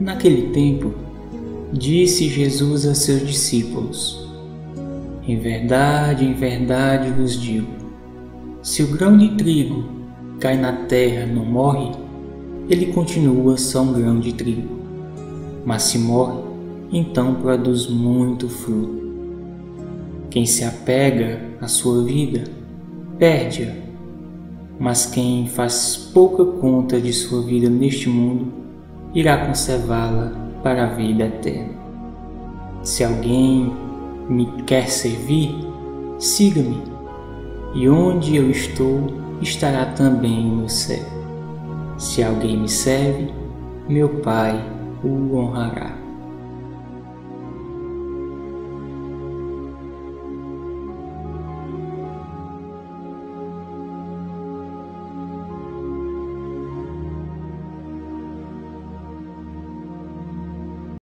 Naquele tempo, disse Jesus a seus discípulos: em verdade vos digo, se o grão de trigo cai na terra e não morre, ele continua só um grão de trigo. Mas se morre, então produz muito fruto. Quem se apega à sua vida, perde-a. Mas quem faz pouca conta de sua vida neste mundo, irá conservá-la para a vida eterna. Se alguém me quer servir, siga-me, e onde eu estou, estará também o meu servo. Se alguém me serve, meu Pai o honrará.